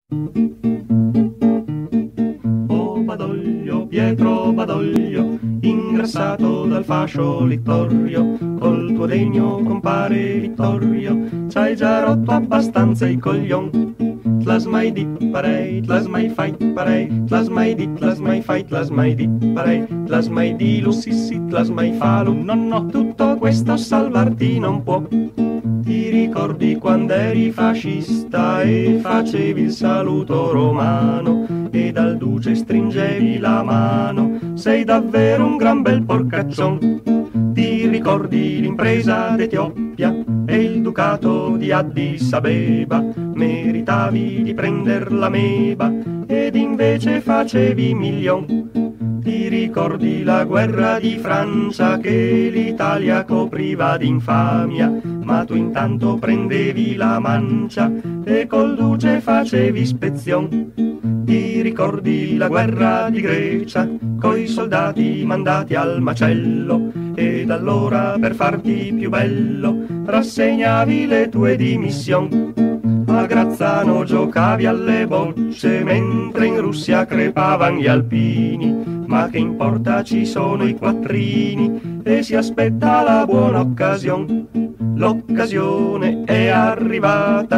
Oh Badoglio, Pietro Badoglio, ingrassato dal fascio Littorio, col tuo degno compare Vittorio, c'hai già rotto abbastanza i coglion. Tlas mai dit parei, tlas mai fai parei, tlas mai dit, tlas mai fai, tlas mai dit parei, tlas mai di lussissi, tlas mai falu, no, tutto questo salvarti non può. Ti ricordi quando eri fascista e facevi il saluto romano e dal duce stringevi la mano? Sei davvero un gran bel porcaccion. Ti ricordi l'impresa d'Etiopia e il ducato di Addis Abeba? Meritavi di prender la meba ed invece facevi milion. Ti ricordi la guerra di Francia che l'Italia copriva d'infamia, ma tu intanto prendevi la mancia e col duce facevi ispezion. Ti ricordi la guerra di Grecia coi soldati mandati al macello ed allora per farti più bello rassegnavi le tue dimissioni. A Grazzano giocavi alle bocce mentre in Russia crepavan gli alpini, ma che importa, ci sono i quattrini e si aspetta la buona occasione. L'occasione è arrivata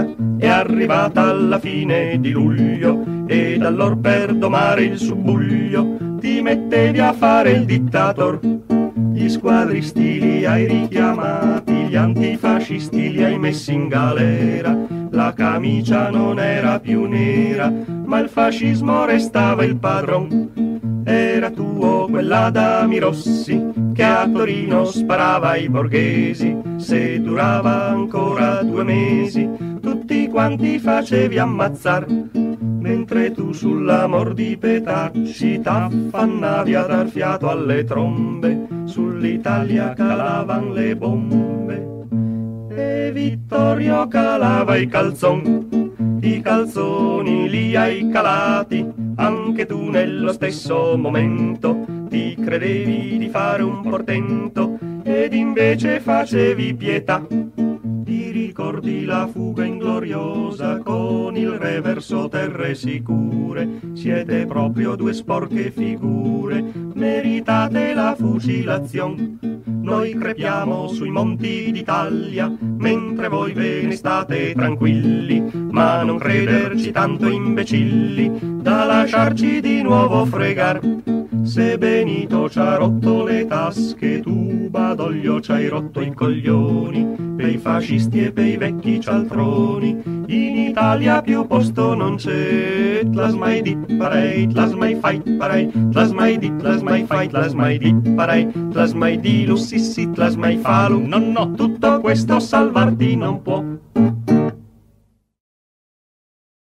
alla fine di luglio ed allor per domare il subbuglio ti mettevi a fare il dittator. Gli squadristi li hai richiamati, gli antifascisti li hai messi in galera, la camicia non era più nera, ma il fascismo restava il padron. Era tuo quell'Adami Rossi che a Torino sparava ai borghesi, se durava ancora 2 mesi tutti quanti facevi ammazzar, mentre tu sull'amor di Petacci t'affannavi a dar fiato alle trombe, sull'Italia calavan le bombe e Vittorio calava i calzoni li hai calati anche tu nello stesso momento, ti credevi di fare un portento ed invece facevi pietà. Ti ricordi la fuga ingloriosa con il reverso terre sicure? Siete proprio 2 sporche figure, meritate la fucilazione. Noi crepiamo sui monti d'Italia, mentre voi ve ne state tranquilli, ma non crederci tanto imbecilli, da lasciarci di nuovo fregar. Se Benito c'ha rotto le tasche, tu Badoglio c'hai rotto i coglioni, pei fascisti e pei vecchi cialtroni, in Italia più posto non c'è. Tlas mai dit parei, tlas mai fai parei, tlas mai dit, tlas mai fai, tlas mai dit parei, tlas mai di lussissi, tlas mai falu, no, tutto questo salvarti non può.